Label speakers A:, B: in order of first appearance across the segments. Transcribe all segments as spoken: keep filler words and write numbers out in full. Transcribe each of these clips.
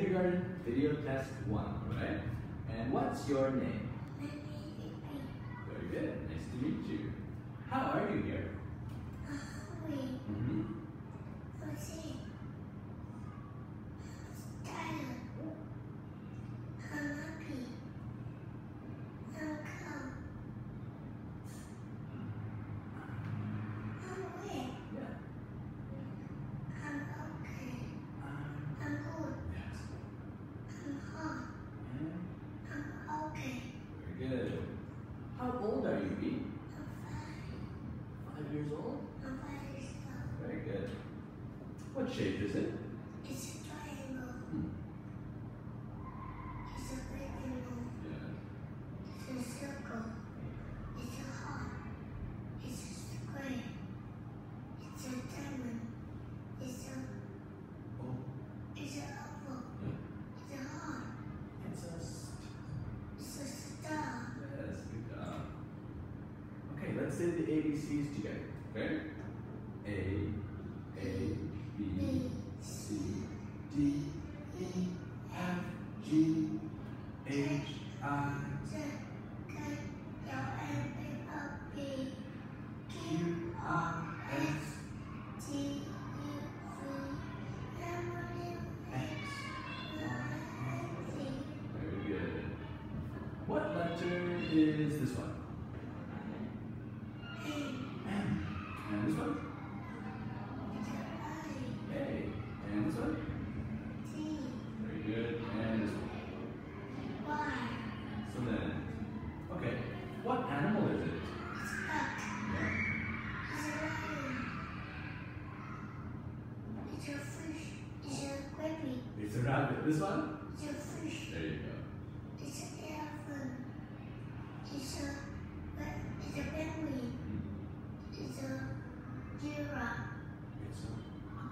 A: kindergarten video test one, alright? And what's your name? Very good. Nice to meet you. How are you here? Mm-hmm. Good. How old are you, Hien?
B: I'm five.
A: Five years old?
B: I'm five years old.
A: Very good. What shape is it?
B: It's a triangle.
A: Hmm.
B: It's a rectangle.
A: Yeah.
B: It's a circle. It's a heart. It's a square. It's a diamond. It's a
A: Oh.
B: It's an oval.
A: Yeah.
B: It's a heart.
A: It's a st
B: It's a star.
A: Yes, good job. Okay, let's say the A B Cs together. Okay? A, A, B, C, D, E, F, G, H, I,
B: Z, K, L, M, N, O, P,
A: Q, R, S,
B: T, U, V, W,
A: X,
B: Y, and Z.
A: Very good. What letter is this one? M. And this one? A. And this one? Very good. And this one? Excellent. Okay. What animal is it? Yeah. It's a rabbit. This one? There you go. It's a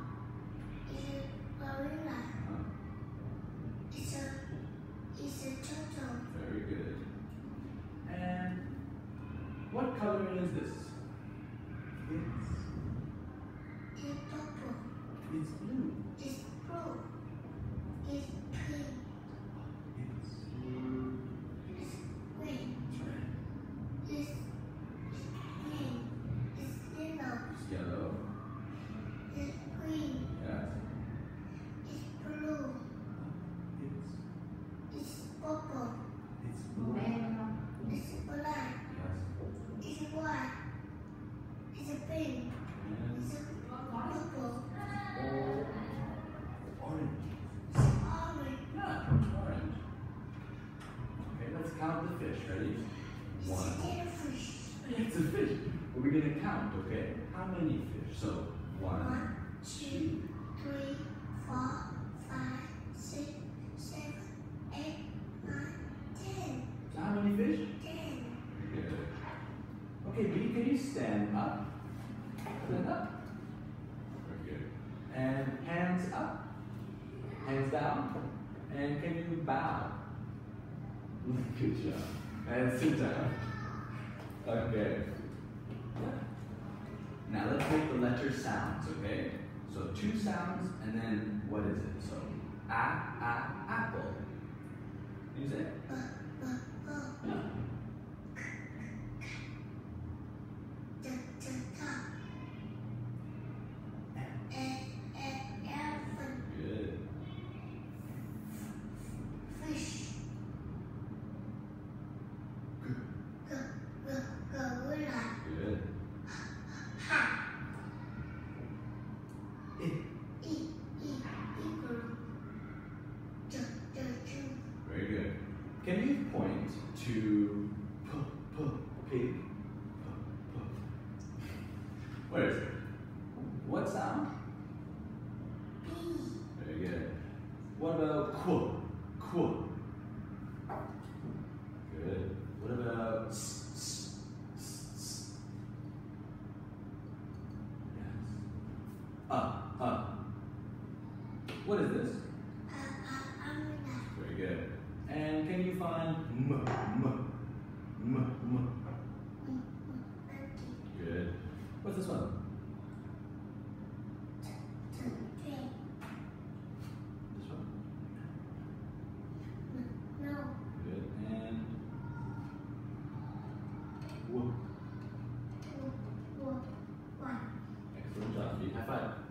A: uh, very good. And what color is this? It's it's blue.
B: It's blue. It's pink.
A: It's blue.
B: It's green.
A: It's red.
B: It's green. It's yellow.
A: It's yellow.
B: It's green.
A: Yes.
B: It's blue.
A: It's
B: It's purple.
A: it's blue.
B: It's black.
A: Yes.
B: It's white. It's pink.
A: And
B: It's purple.
A: or orange.
B: It's orange.
A: Yeah, it's orange. Okay, let's count the fish. Ready?
B: It's
A: One.
B: a jellyfish.
A: It's a fish. But we're gonna count, okay? How many fish? So one,
B: One, two, three, four, five, six, seven, eight, nine, ten.
A: So how many fish?
B: Ten.
A: Very good. Okay, B, can you stand up? Stand up. Very good. And hands up. Hands down. And can you bow? Good job. And sit down. Okay. Now let's make the letter sounds, okay? So two sounds, and then what is it? So, a, a, apple. Can you say it?
B: Uh, uh, uh.
A: Yeah.
B: The, the top. E, e, elephant.
A: Good.
B: Fish.
A: Good.
B: G, g, gorilla.
A: Good.
B: Ha.
A: It.
B: E, e, eagle. J, j, j.
A: Very good. Can you point to p, p, pig? P, p. Where is it? What sound?
B: B.
A: Very good. What about qu? Qu. Good. What about s, s, s, s? Yes. Uh, uh. What is this?
B: Uh, uh, umbrella.
A: Very good. And can you find m, m, m, m?
B: Mm, mm, monkey.
A: Good. What's this one?
B: T, t, train.
A: This one? W.
B: W, W, one.
A: Excellent job. Big high five.